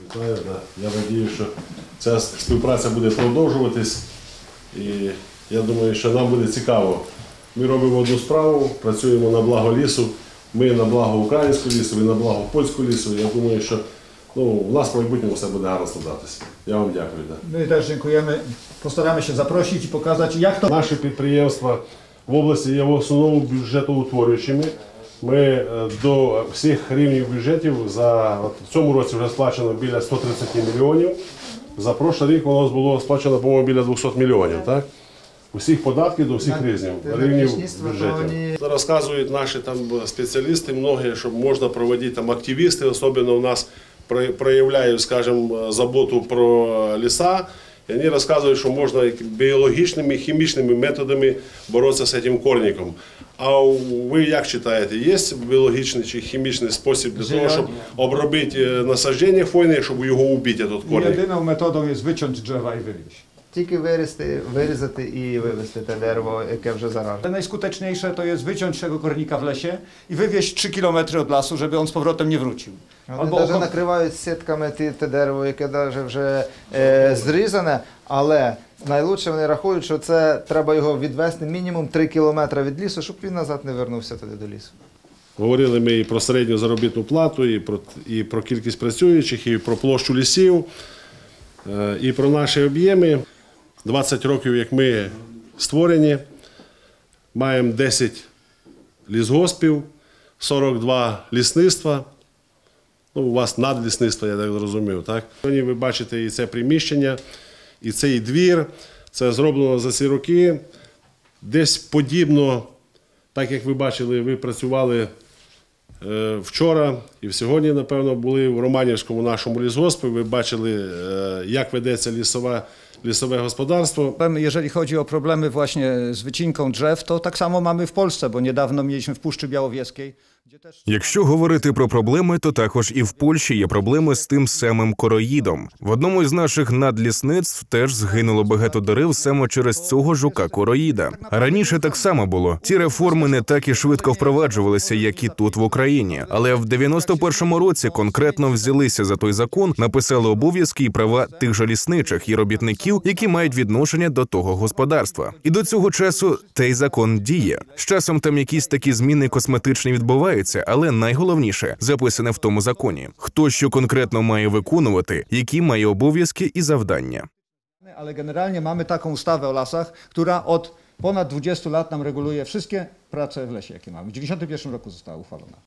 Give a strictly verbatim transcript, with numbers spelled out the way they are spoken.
Вітаю, да. Я надію, що ця співпраця буде продовжуватись. І я думаю, що нам буде цікаво. Ми робимо одну справу, працюємо на благо лісу. Ми на благо українського лісу, ви на благо польського лісу. Я думаю, що ну, у нас в майбутньому все буде гарно складатися. Я вам дякую. Да. My też dziękujemy. Postaramy się zaprosić i pokazać, jak to... Наші підприємства в області є в основному бюджетоутворюючими. Ми до всіх рівнів бюджетів за от, в цьому році вже сплачено біля ста тридцяти мільйонів. За прошлий рік у нас було сплачено, по-моєму, біля двохсот мільйонів. Так? Усіх податків до всіх рівнів, рівнів бюджетів. Розказують наші там спеціалісти, многі, що можна проводити там активісти, особливо у нас проявляють, скажімо, заботу про ліса. І вони розказують, що можна біологічними, хімічними методами боротися з цим корником. А ви як вважаєте, є біологічний чи хімічний спосіб для того, щоб обробити насадження хвойне, щоб його вбити, цей корник? Jedyną metodą jest wyciąć drzewa i wywieźć. Тільки вирізати, вирізати і вивезти те дерево, яке вже заражене. Najskuteczniejsze to jest wyciąć tego kornika w lesie i wywieźć trzy kilometry od lasu, żeby on z powrotem nie wrócił. Вони навіть накривають сітками те, те дерево, яке навіть вже е, зрізане, але найкраще вони рахують, що це треба його відвести мінімум три кілометри від лісу, щоб він назад не вернувся туди до лісу. Говорили ми і про середню заробітну плату, і про, і про кількість працюючих, і про площу лісів, е, і про наші об'єми. двадцять років, як ми створені, маємо десять лісгоспів, сорок два лісництва. Ну, у вас надлісництво, я так зрозумів, так? Сьогодні ви бачите і це приміщення, і цей двір. Це зроблено за ці роки. Десь подібно, так як ви бачили, ви працювали е, вчора і сьогодні, напевно, були в Романівському нашому лісгоспі. Ви бачили, е, як ведеться лісова Лісове господарstwo. Jeżeli chodzi o problemy właśnie z wycinką drzew, to tak samo mamy w Polsce, bo niedawno mieliśmy w Puszczy Białowieskiej. Якщо говорити про проблеми, то також і в Польщі є проблеми з тим самим короїдом. В одному із наших надлісництв теж згинуло багато дерев саме через цього жука-короїда. А раніше так само було. Ці реформи не так і швидко впроваджувалися, як і тут в Україні. Але в дев'яносто першому році конкретно взялися за той закон, написали обов'язки і права тих же лісничих і робітників, які мають відношення до того господарства. І до цього часу той закон діє. З часом там якісь такі зміни косметичні відбуваються, але найголовніше записане в тому законі. Хто що конкретно має виконувати, які має обов'язки і завдання. Ale generalnie mamy taką ustawę o lasach, która od ponad dwudziestu lat nam reguluje wszystkie prace w lesie, jakie mamy. W dziewięćdziesiątym pierwszym roku została uchwalona.